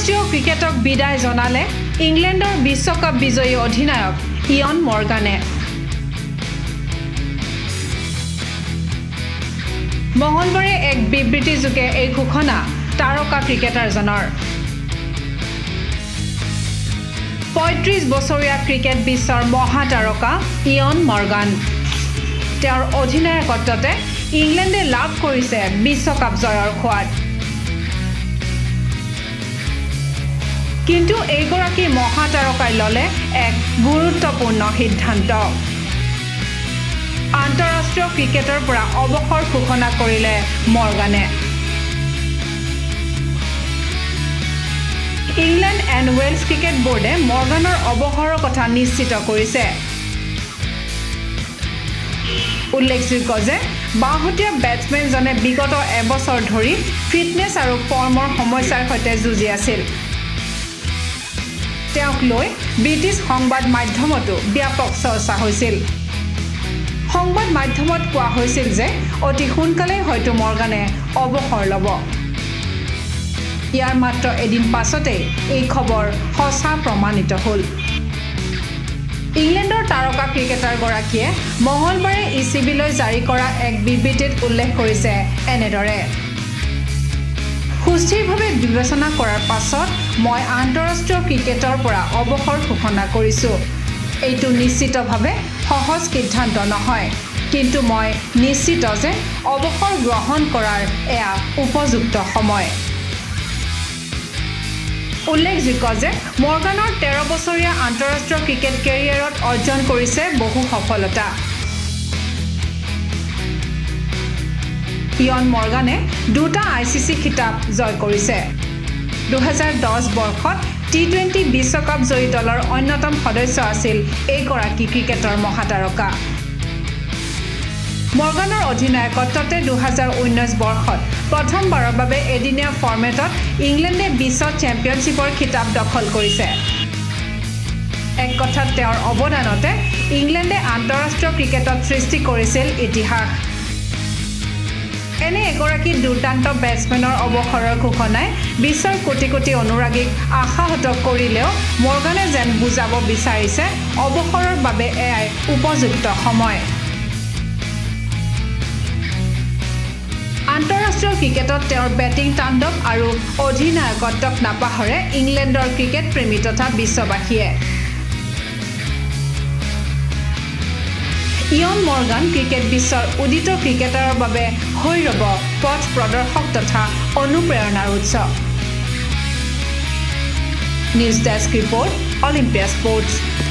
আন্তঃৰাষ্ট্ৰীয় ক্ৰিকেটক বিদায় জনালে ইংলেণ্ডৰ বিশ্বকাপ বিজয়ী অধিনায়ক ইয়ন মৰ্গানে মঙলবাৰে এক বিবৃতিযোগে এই ঘোষণা তাৰকা ক্ৰিকেটাৰজনৰ ৩৫ বছৰীয়া ক্ৰিকেট বিশ্বৰ মহাতাৰকা ইয়ন মৰ্গান তেওঁৰ অধিনায়কত্বতে ইংলেণ্ডে লাভ কৰিছে বিশ্বকাপ জয়ৰ সোৱাদ কিন্তু এইগৰাকী মহাতাৰকাই ললে এক গুৰুত্বপূৰ্ণ সিদ্ধান্ত আন্তঃৰাষ্ট্ৰীয় ক্ৰিকেটৰ পৰা অৱসৰ ঘোষণা কৰিলে মৰ্গানে ইংলেণ্ড এণ্ড ৱেলছ ক্ৰিকেট বোৰ্ডে মৰ্গানৰ অৱসৰৰ কথা নিশ্চিত কৰিছে উল্লেখযোগ্য যে বাওঁহতীয়া বেটছমেনজনে বিগত এবছৰ ধৰি ফিটনেছ আৰু ফৰ্মৰ সমস্যাৰ সৈতে যুঁজি আছিল তেওঁক লৈ ব্ৰিটিছ সংবাদ মাধ্যমতো ব্যাপক চৰ্চা হৈছিল সংবাদ মাধ্যমত কোৱা হৈছিল যে অতি সোনকালেই হয়তো মৰ্গানে অৱসৰ ল'ব ইয়াৰ মাত্ৰ এদিন পাছতেই এই খবৰ সঁচা প্ৰমাণিত হ'ল ইংলেণ্ডৰ তাৰকা ক্ৰিকেটাৰগৰাকীয়ে মঙলবাৰে ইচিবিলৈ জাৰি কৰা এক বিবৃতিত উল্লেখ কৰিছে এনেদৰে সুস্থিৰভাৱে বিবেচনা কৰাৰ পাছত মই আন্তঃৰাষ্ট্ৰীয় ক্ৰিকেটৰ পৰা অৱসৰ ঘোষণা কৰিছোঁ এইটো নিশ্চিতভাৱে সহজ সিদ্ধান্ত নহয় কিন্তু মই নিশ্চিত যে অৱসৰ গ্ৰহণ কৰাৰ এয়া উপযুক্ত সময় উল্লেখযোগ্য যে মৰ্গানৰ ১৩ বছৰীয়া আন্তঃৰাষ্ট্ৰীয় ক্ৰিকেট কেৰিয়াৰত অৰ্জন কৰিছে বহু সফলতা ইয়ন মৰ্গানে দুটা আইচিচি খিতাপ জয় কৰিছে ২০১০ বৰ্ষত টি-২০ বিশ্বকাপ জয়ী দলৰ অন্যতম সদস্য আছিল এইগৰাকী ক্ৰিকেটৰ মহাতাৰকা মৰ্গানৰ অধিনায়কত্বতে ২০১৯ বৰ্ষত প্ৰথমবাৰৰ বাবে এদিনীয়া ফৰ্মেটত ইংলেণ্ডে বিশ্ব চেম্পিয়নশ্বিপৰ খিতাপ দখল কৰিছে এক কথাত তেওঁৰ অৱদানতে ইংলেণ্ডে আন্তঃৰাষ্ট্ৰীয় ক্ৰিকেটত সৃষ্টি কৰিছিল ইতিহাস এনে এগৰাকী দুৰ্দান্ত বেটছমেনৰ অৱসৰৰ ঘোষণাই বিশ্বৰ কোটি কোটি অনুৰাগীক আশাহত কৰিলেও মৰ্গানে যেন বুজাব বিচাৰিছে অৱসৰৰ বাবে এয়াই উপযুক্ত সময় আন্তঃৰাষ্ট্ৰীয় ক্ৰিকেটত তেওঁৰ বেটিং তাণ্ডৱ আৰু অধিনায়কত্বক নাপাহৰে ইংলেণ্ডৰ ক্ৰিকেট প্ৰেমী তথা বিশ্ববাসীয়ে ইয়ন মৰ্গান ক্ৰিকেট বিশ্বৰ উদিত ক্ৰিকেটাৰৰ বাবে হৈ ৰব পথ প্ৰদৰ্শক তথা অনুপ্ৰেৰণাৰ উৎস news desk report Olympia sports